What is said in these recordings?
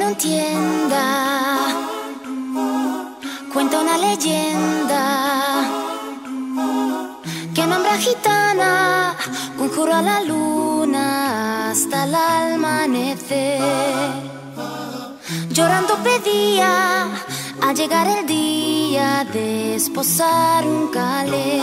no entienda, cuenta una leyenda que nombra gitana, conjuró a la luna hasta el amanecer. Llorando pedía a llegar el día de esposar un calé.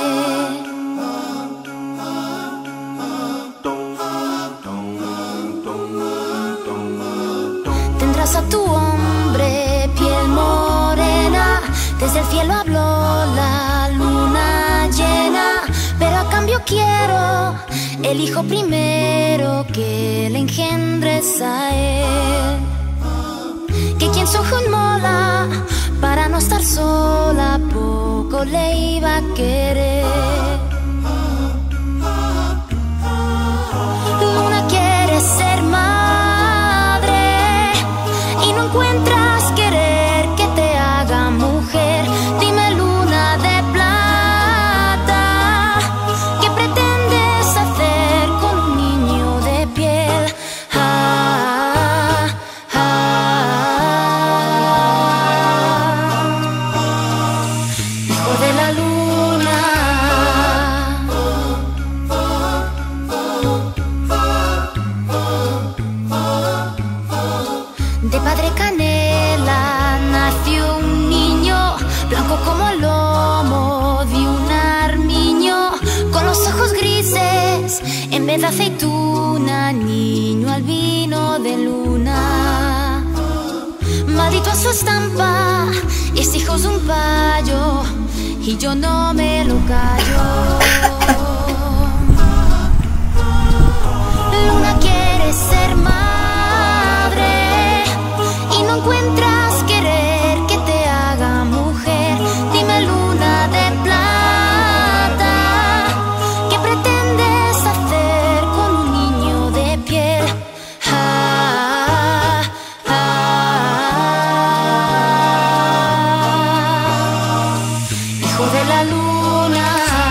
Tendrás a tu hombre piel morena, desde el cielo habló la luna llena, pero a cambio quiero el hijo primero que le engendres a él. Que quien su ojo inmola para no estar sola, poco le iba a querer. Luna quiere ser madre y no encuentras querer que te haga mujer. Dime, luna de plata, ¿qué pretendes hacer con un niño de piel? Hijo de la luna, de padre canela nació un niño, blanco como el lomo de un armiño, con los ojos grises en vez de aceituna, niño albino de luna. Maldito a su estampa, es hijo de un payo y yo no me lo callo. Luna quiere ser madre y no encuentras querer que te haga mujer. Dime, luna de plata, ¿qué pretendes hacer con un niño de piel? Hijo de la luna,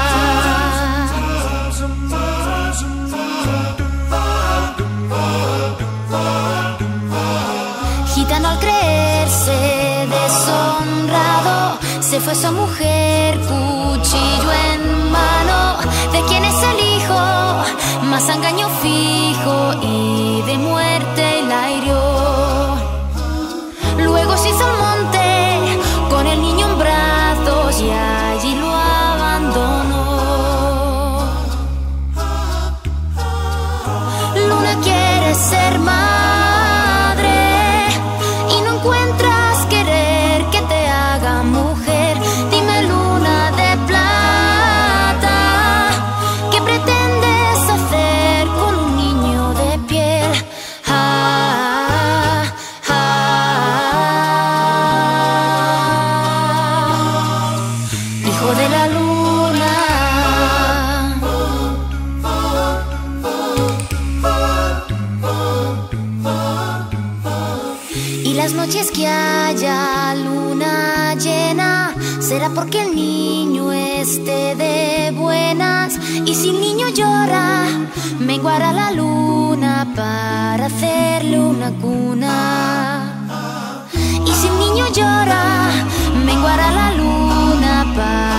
gitano al creerse deshonrado, se fue su mujer cuchillo en mano. ¿De quién es el hijo? Más engaño fijo y de muerte la hirió. Luego se hizo al monte con el niño en brazos y allí lo abandonó. Luna quiere ser madre y no encuentras querer que te haga mujer. Dime, luna de plata, ¿qué pretendes hacer con un niño de piel? Hijo de la luna, y las noches que haya luna llena será porque el niño esté de buenas. Y si el niño llora, menguará la luna para hacerle una cuna. Y si el niño llora, menguará la luna para